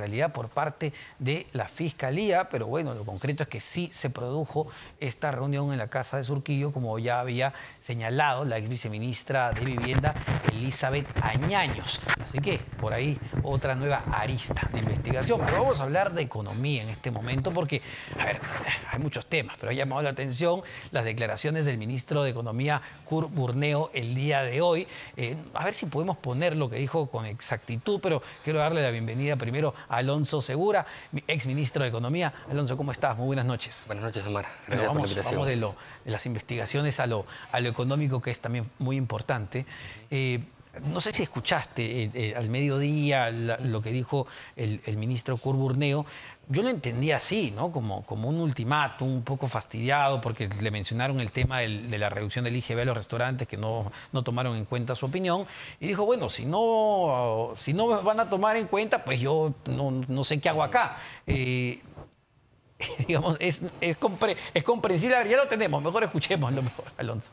realidad por parte de la Fiscalía, pero bueno, lo concreto es que sí se produjo esta reunión en la casa de Surquillo, como ya había señalado la ex viceministra de Vivienda, Elizabeth Añaños. Así que por ahí otra nueva arista de investigación. Pero vamos a hablar de economía en este momento porque, a ver, hay muchos temas, pero ha llamado la atención las declaraciones del ministro de Economía, Kurt Burneo, el día de hoy. A ver si podemos poner lo que dijo con exactitud, pero quiero darle la bienvenida primero a Alonso Segura, ex ministro de Economía. Alonso, ¿cómo estás? Muy buenas noches. Buenas noches, Omar. Gracias por la invitación. Vamos de las investigaciones a lo económico, que es también muy importante. No sé si escuchaste al mediodía lo que dijo el ministro Kurt Burneo. Yo lo entendí así, ¿no? Como un ultimátum, un poco fastidiado, porque le mencionaron el tema de la reducción del IGB a los restaurantes, que no tomaron en cuenta su opinión. Y dijo, bueno, si no me van a tomar en cuenta, pues yo no sé qué hago acá. Digamos, es comprensible. A ver, ya lo tenemos, mejor escuchémoslo, Alonso.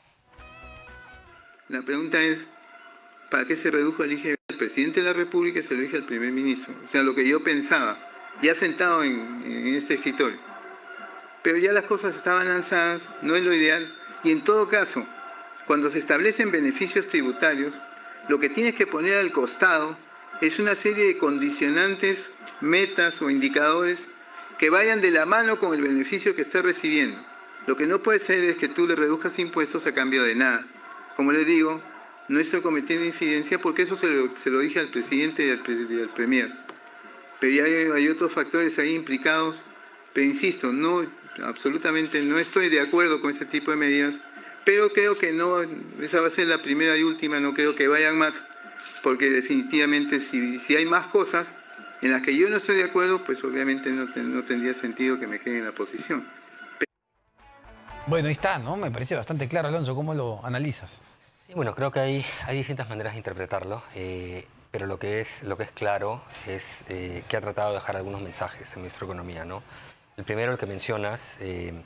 La pregunta es, ¿para qué se redujo el IGB al presidente de la República y se lo dije al primer ministro? O sea, lo que yo pensaba, ya sentado en este escritorio. Pero ya las cosas estaban lanzadas, no es lo ideal. Y en todo caso, cuando se establecen beneficios tributarios, lo que tienes que poner al costado es una serie de condicionantes, metas o indicadores que vayan de la mano con el beneficio que estés recibiendo. Lo que no puede ser es que tú le reduzcas impuestos a cambio de nada. Como les digo, no estoy cometiendo infidencia porque eso se lo dije al presidente y al premier. Pero ya hay otros factores ahí implicados. Pero insisto, absolutamente no estoy de acuerdo con este tipo de medidas. Pero creo que no, esa va a ser la primera y última, no creo que vayan más. Porque definitivamente si hay más cosas en las que yo no estoy de acuerdo, pues obviamente no tendría sentido que me quede en la posición. Bueno, ahí está, ¿no? Me parece bastante claro, Alonso. ¿Cómo lo analizas? Sí, bueno, creo que hay distintas maneras de interpretarlo, pero lo que es claro es que ha tratado de dejar algunos mensajes el ministro de Economía, ¿no? El primero, el que mencionas,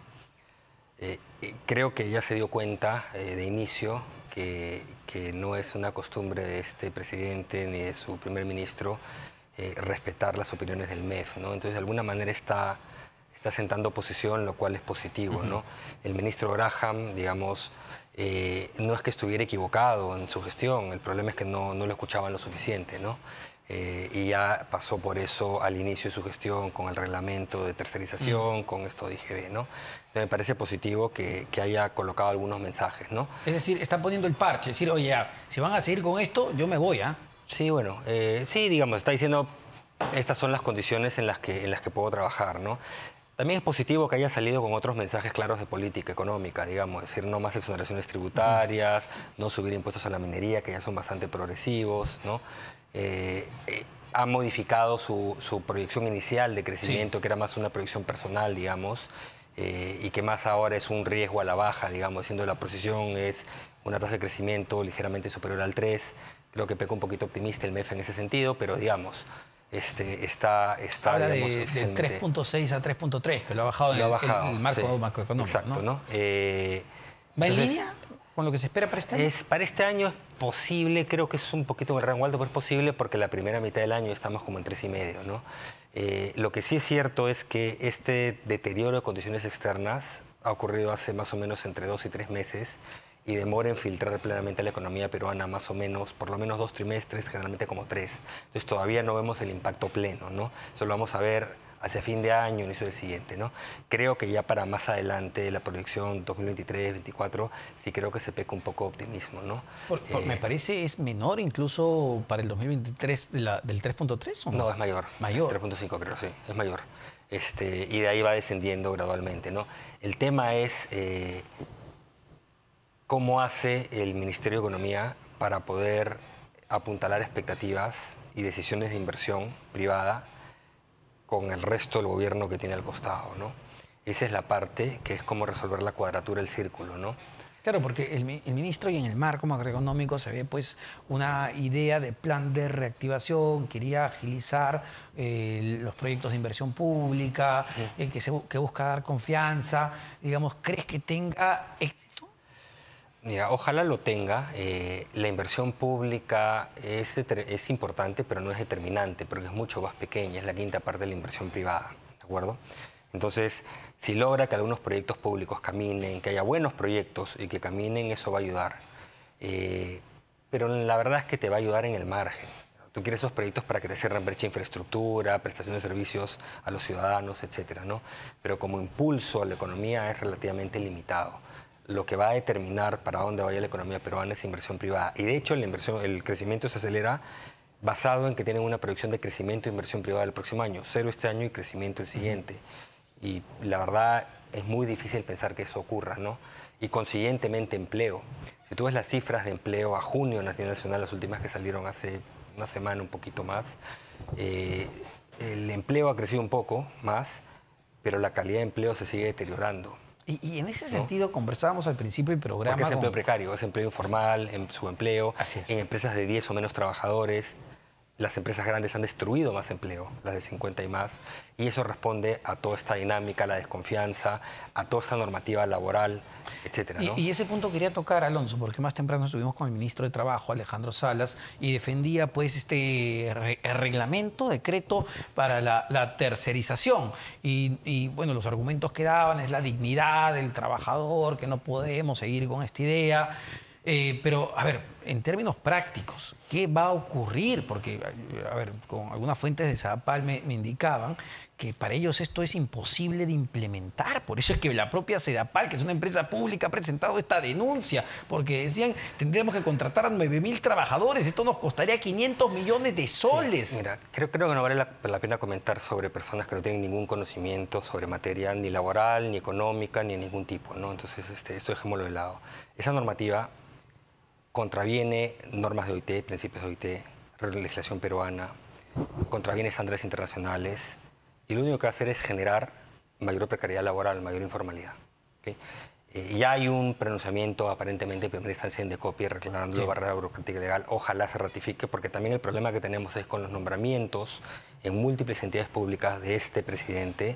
creo que ya se dio cuenta de inicio que no es una costumbre de este presidente ni de su primer ministro respetar las opiniones del MEF, ¿no? Entonces, de alguna manera está sentando posición, lo cual es positivo, ¿no? El ministro Graham, digamos, no es que estuviera equivocado en su gestión, el problema es que no lo escuchaban lo suficiente, ¿no? Y ya pasó por eso al inicio de su gestión con el reglamento de tercerización, con esto de IGB, ¿no? Entonces, me parece positivo que haya colocado algunos mensajes, ¿no? Es decir, están poniendo el parche, es decir, oye, si van a seguir con esto, yo me voy, ¿ah? Sí, bueno, sí, digamos, está diciendo, estas son las condiciones en las que puedo trabajar, ¿no? También es positivo que haya salido con otros mensajes claros de política económica, digamos, es decir, no más exoneraciones tributarias, no subir impuestos a la minería, que ya son bastante progresivos, ¿no? Ha modificado su proyección inicial de crecimiento, que era más una proyección personal, digamos, y que más ahora es un riesgo a la baja, digamos, siendo la proyección es una tasa de crecimiento ligeramente superior al 3%. Creo que peca un poquito optimista el MEF en ese sentido, pero digamos, habla digamos, de 3.6 a 3.3, que lo ha bajado en el marco macroeconómico. Exacto, ¿no? ¿Va en línea con lo que se espera para este año? Para este año es posible, creo que es un poquito en el rango alto, pero es posible porque la primera mitad del año estamos como en 3,5, ¿no? Lo que sí es cierto es que este deterioro de condiciones externas ha ocurrido hace más o menos entre 2 y 3 meses y demora en filtrar plenamente a la economía peruana más o menos, por lo menos 2 trimestres, generalmente como 3. Entonces todavía no vemos el impacto pleno, ¿no? Eso lo vamos a ver hacia fin de año, inicio del siguiente, ¿no? Creo que ya para más adelante, la proyección 2023-2024, sí creo que se peca un poco de optimismo, ¿no? Me parece es menor incluso para el 2023 del 3.3, ¿o no? No, es mayor. Mayor. 3.5 creo, sí, es mayor. Y de ahí va descendiendo gradualmente, ¿no? El tema es cómo hace el Ministerio de Economía para poder apuntalar expectativas y decisiones de inversión privada con el resto del gobierno que tiene al costado, ¿no? Esa es la parte que es como resolver la cuadratura del círculo, ¿no? Claro, porque el ministro, y en el marco macroeconómico se ve pues una idea de plan de reactivación, quería agilizar los proyectos de inversión pública, que busca dar confianza. Digamos, ¿crees que tenga éxito? Mira, ojalá lo tenga. La inversión pública es importante, pero no es determinante, porque es mucho más pequeña, es la quinta parte de la inversión privada, ¿de acuerdo? Entonces, si logra que algunos proyectos públicos caminen, que haya buenos proyectos y que caminen, eso va a ayudar. Pero la verdad es que te va a ayudar en el margen. Tú quieres esos proyectos para que te cierren brecha de infraestructura, prestación de servicios a los ciudadanos, etcétera, ¿no? Pero como impulso a la economía es relativamente limitado. Lo que va a determinar para dónde vaya la economía peruana es inversión privada. Y de hecho el crecimiento se acelera basado en que tienen una proyección de crecimiento e inversión privada el próximo año. 0 este año y crecimiento el siguiente. Y la verdad es muy difícil pensar que eso ocurra, ¿no? Y consiguientemente empleo. Si tú ves las cifras de empleo a junio a nivel nacional, las últimas que salieron hace una semana, un poquito más, el empleo ha crecido un poco más, pero la calidad de empleo se sigue deteriorando. Y en ese sentido, conversábamos al principio del programa... Porque es empleo precario, es empleo informal, en subempleo, en empresas de 10 o menos trabajadores. Las empresas grandes han destruido más empleo, las de 50 y más, y eso responde a toda esta dinámica, a la desconfianza, a toda esta normativa laboral, etcétera, ¿no? Y ese punto quería tocar, Alonso, porque más temprano estuvimos con el ministro de Trabajo, Alejandro Salas, y defendía pues este reglamento, decreto para la tercerización. Y bueno, los argumentos que daban es la dignidad del trabajador, que no podemos seguir con esta idea. Pero, a ver, en términos prácticos, ¿qué va a ocurrir? Porque, a ver, con algunas fuentes de SEDAPAL me indicaban que para ellos esto es imposible de implementar. Por eso es que la propia SEDAPAL, que es una empresa pública, ha presentado esta denuncia, porque decían, tendríamos que contratar a 9.000 trabajadores, esto nos costaría 500 millones de soles. Sí, mira, creo que no vale la pena comentar sobre personas que no tienen ningún conocimiento sobre materia ni laboral, ni económica, ni de ningún tipo, ¿no? Entonces, eso dejémoslo de lado. Esa normativa contraviene normas de OIT, principios de OIT, legislación peruana, contraviene estándares internacionales, y lo único que va a hacer es generar mayor precariedad laboral, mayor informalidad. ¿Okay? Ya hay un pronunciamiento aparentemente en primera instancia en Indecopi reclamando la barrera burocrática y legal. Ojalá se ratifique, porque también el problema que tenemos es con los nombramientos en múltiples entidades públicas de este presidente.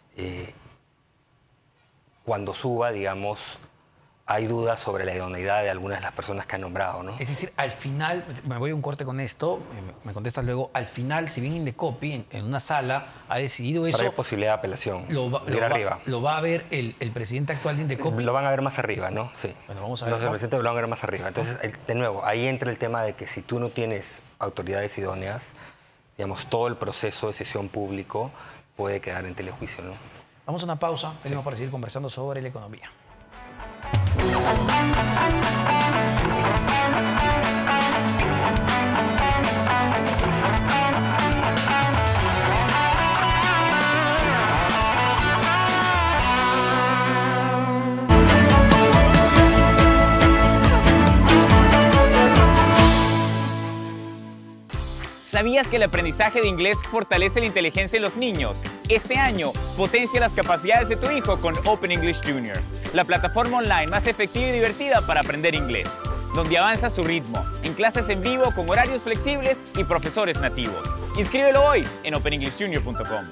Cuando suba, digamos, hay dudas sobre la idoneidad de algunas de las personas que han nombrado, ¿no? Es decir, al final, me voy a un corte con esto, me contestas luego, al final, si bien Indecopi en una sala ha decidido eso... Pero hay posibilidad de apelación, lo va a ver el presidente actual de Indecopi. Lo van a ver más arriba, ¿no? Sí. Bueno, vamos a ver. Los presidentes lo van a ver más arriba. Entonces, de nuevo, ahí entra el tema de que si tú no tienes autoridades idóneas, digamos, todo el proceso de decisión público puede quedar en telejuicio, ¿no? Vamos a una pausa, tenemos para seguir conversando sobre la economía. ¿Sabías que el aprendizaje de inglés fortalece la inteligencia de los niños? Este año, potencia las capacidades de tu hijo con Open English Junior, la plataforma online más efectiva y divertida para aprender inglés, donde avanza a su ritmo, en clases en vivo con horarios flexibles y profesores nativos. Inscríbelo hoy en openenglishjunior.com.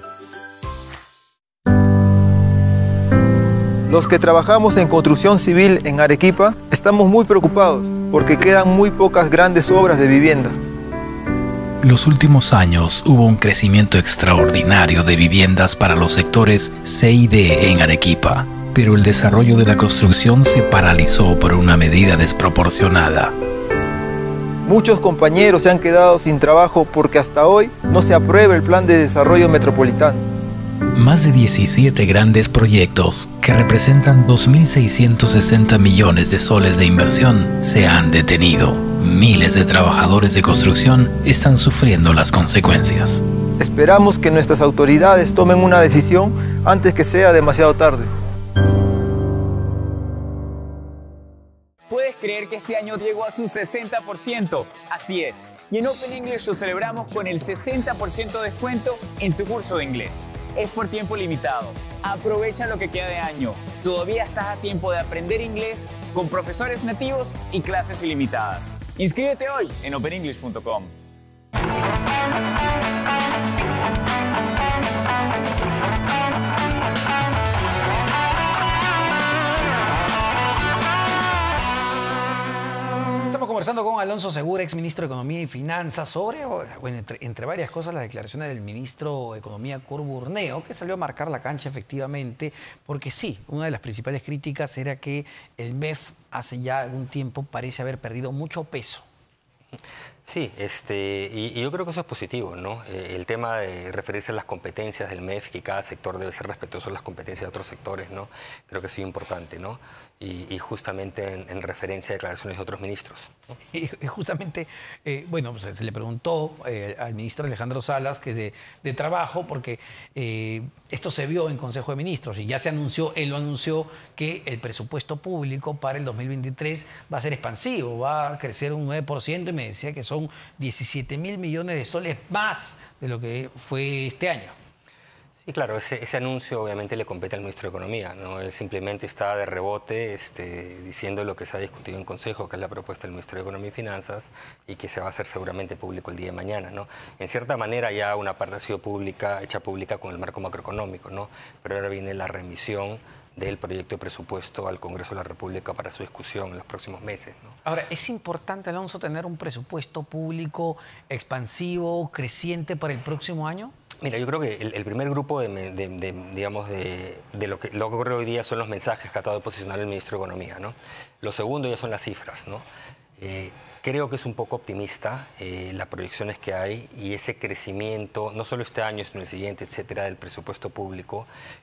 Los que trabajamos en construcción civil en Arequipa estamos muy preocupados porque quedan muy pocas grandes obras de vivienda. Los últimos años hubo un crecimiento extraordinario de viviendas para los sectores C y D en Arequipa, pero el desarrollo de la construcción se paralizó por una medida desproporcionada. Muchos compañeros se han quedado sin trabajo porque hasta hoy no se aprueba el Plan de Desarrollo Metropolitano. Más de 17 grandes proyectos que representan 2.660 millones de soles de inversión se han detenido. Miles de trabajadores de construcción están sufriendo las consecuencias. Esperamos que nuestras autoridades tomen una decisión antes que sea demasiado tarde. ¿Puedes creer que este año llegó a su 60%? Así es. Y en Open English lo celebramos con el 60% de descuento en tu curso de inglés. Es por tiempo limitado. Aprovecha lo que queda de año. Todavía estás a tiempo de aprender inglés con profesores nativos y clases ilimitadas. Inscríbete hoy en openenglish.com. Conversando con Alonso Segura, exministro de Economía y Finanzas, sobre, bueno, entre varias cosas, las declaraciones del ministro de Economía, Curt Burneo, que salió a marcar la cancha efectivamente, porque sí, una de las principales críticas era que el MEF hace ya algún tiempo parece haber perdido mucho peso. Sí, y yo creo que eso es positivo, ¿no? El tema de referirse a las competencias del MEF, que cada sector debe ser respetuoso de las competencias de otros sectores, ¿no? Creo que es importante, ¿no? Y justamente en referencia a declaraciones de otros ministros, ¿no? Y justamente, bueno, pues se le preguntó al ministro Alejandro Salas, que es de Trabajo, porque esto se vio en Consejo de Ministros y ya se anunció, él lo anunció, que el presupuesto público para el 2023 va a ser expansivo, va a crecer un 9% y me decía que son 17.000 millones de soles más de lo que fue este año. Sí, claro, ese anuncio obviamente le compete al ministro de Economía, ¿no? Él simplemente está de rebote diciendo lo que se ha discutido en Consejo, que es la propuesta del ministro de Economía y Finanzas, y que se va a hacer seguramente público el día de mañana, ¿no? En cierta manera ya una parte ha sido hecha pública con el marco macroeconómico, ¿no? Pero ahora viene la remisión del proyecto de presupuesto al Congreso de la República para su discusión en los próximos meses, ¿no? Ahora, ¿es importante, Alonso, tener un presupuesto público expansivo, creciente para el próximo año? Mira, yo creo que el primer grupo digamos, de lo que ocurre hoy día son los mensajes que ha tratado de posicionar el ministro de Economía, ¿no? Lo segundo ya son las cifras, ¿no? Creo que es un poco optimista las proyecciones que hay y ese crecimiento, no solo este año, sino el siguiente, etcétera, del presupuesto público,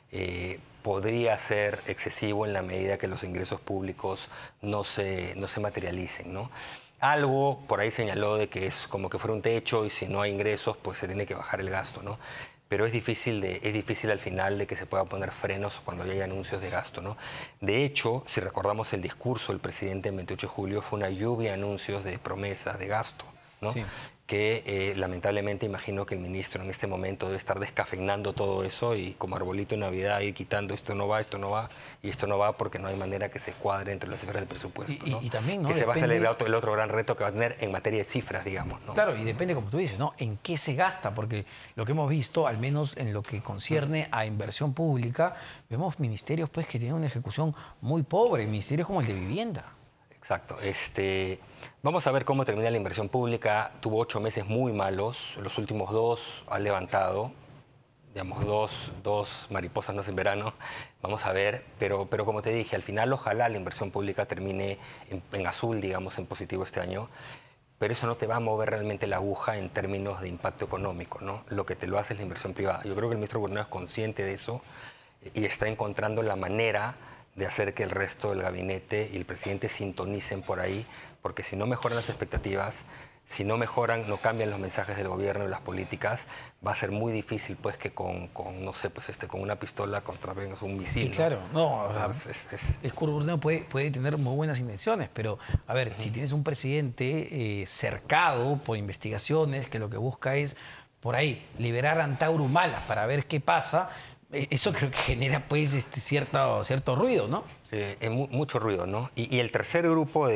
podría ser excesivo en la medida que los ingresos públicos no se materialicen, ¿no? Algo por ahí señaló de que es como que fuera un techo y si no hay ingresos, pues se tiene que bajar el gasto, ¿no? Pero es difícil al final de que se pueda poner frenos cuando ya hay anuncios de gasto, ¿no? De hecho, si recordamos el discurso del presidente el 28 de julio, fue una lluvia de anuncios de promesas de gasto, ¿no? Sí. Que lamentablemente imagino que el ministro en este momento debe estar descafeinando todo eso y como arbolito de Navidad ir quitando esto no va y esto no va porque no hay manera que se cuadre entre las cifras del presupuesto, ¿no? Y también, ¿no? Que se va a hacer el otro gran reto que va a tener en materia de cifras, digamos, ¿no? Claro, y depende, como tú dices, ¿no? En qué se gasta, porque lo que hemos visto, al menos en lo que concierne a inversión pública, vemos ministerios pues que tienen una ejecución muy pobre, ministerios como el de Vivienda. Exacto. Vamos a ver cómo termina la inversión pública. Tuvo 8 meses muy malos. Los últimos 2 ha levantado. Digamos, dos mariposas no en verano. Vamos a ver. Pero como te dije, al final ojalá la inversión pública termine en azul, digamos, en positivo este año. Pero eso no te va a mover realmente la aguja en términos de impacto económico, ¿no? Lo que te lo hace es la inversión privada. Yo creo que el ministro Burneo es consciente de eso y está encontrando la manera de hacer que el resto del gabinete y el presidente sintonicen por ahí, porque si no mejoran las expectativas, si no mejoran, no cambian los mensajes del gobierno y las políticas, va a ser muy difícil pues que con no sé, pues con una pistola contra un misil. Y claro, o sea, Curt Burneo puede tener muy buenas intenciones, pero a ver, si tienes un presidente cercado por investigaciones que lo que busca es por ahí liberar a Antauro Humala para ver qué pasa, eso creo que genera pues cierto ruido, ¿no? Mucho ruido, ¿no? Y el tercer grupo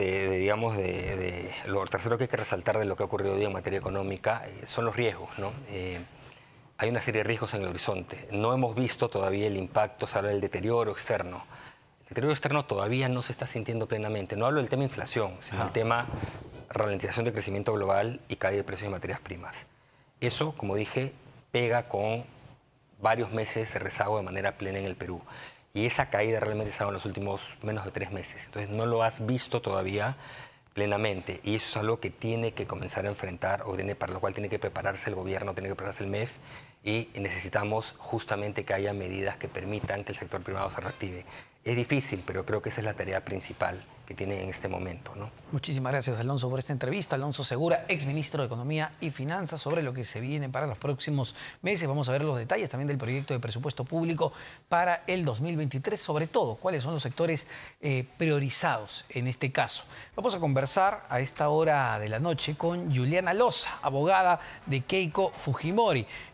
lo tercero que hay que resaltar de lo que ha ocurrido hoy en materia económica son los riesgos, ¿no? Hay una serie de riesgos en el horizonte. No hemos visto todavía el impacto, se habla del deterioro externo. El deterioro externo todavía no se está sintiendo plenamente. No hablo del tema inflación, sino del tema ralentización de crecimiento global y caída de precios de materias primas. Eso, como dije, pega con varios meses de rezago de manera plena en el Perú. Y esa caída realmente se ha dado en los últimos menos de 3 meses. Entonces no lo has visto todavía plenamente. Y eso es algo que tiene que comenzar a enfrentar, para lo cual tiene que prepararse el gobierno, tiene que prepararse el MEF. Y necesitamos justamente que haya medidas que permitan que el sector privado se reactive. Es difícil, pero creo que esa es la tarea principal que tiene en este momento, ¿no? Muchísimas gracias, Alonso, por esta entrevista. Alonso Segura, exministro de Economía y Finanzas, sobre lo que se viene para los próximos meses. Vamos a ver los detalles también del proyecto de presupuesto público para el 2023, sobre todo cuáles son los sectores priorizados en este caso. Vamos a conversar a esta hora de la noche con Juliana Loza, abogada de Keiko Fujimori.